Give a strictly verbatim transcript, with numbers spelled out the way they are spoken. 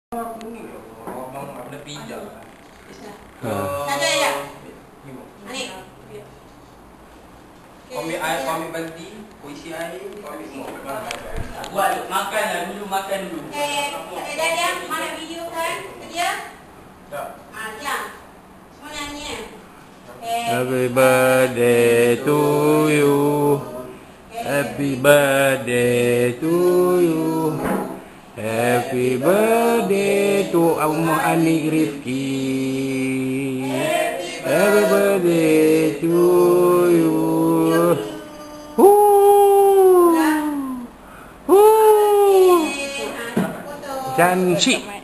Abang ada pijak. Ada ya? Ani. Kami air, kami banti, puisi air, kami mau. Buat makan lah dulu, makan dulu. Eh, eh Dadian, mana video kan? Dia? Tak. Ah, dia. Semua nyanyi. Eh, Happy birthday to you. Happy birthday to you. Happy birthday to Ummu Ani Rifki. Happy birthday to you. Hoo. Hoo. eh, ah, foto. Cantik.